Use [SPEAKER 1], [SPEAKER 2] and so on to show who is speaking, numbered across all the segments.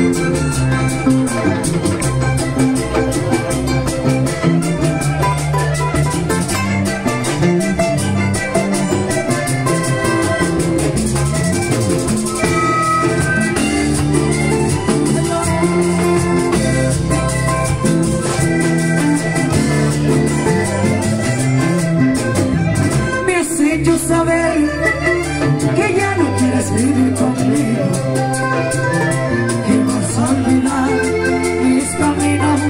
[SPEAKER 1] Que ya no quieres vivir conmigo, que vas a olvidar mis caminos,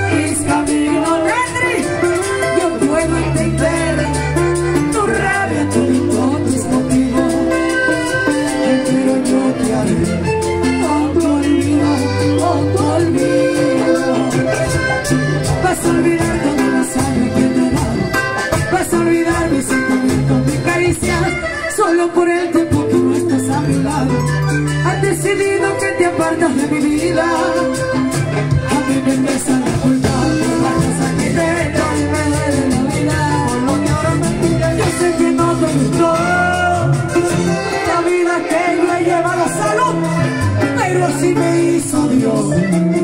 [SPEAKER 1] Henry. Yo puedo entender tu rabia, tu tus motivos, pero yo te haré con tu olvido, con tu olvido. Vas a olvidar toda la sangre que te he dado, vas a olvidar mis sentimientos, mis caricias. Solo por el tiempo que no estás a mi lado, has decidido que te apartas de mi vida. A mí me empieza a ocultar la cosa que te duele de la vida. Por lo que ahora me miras, yo sé que no te gustó la vida que yo he llevado a salud, pero así me hizo Dios.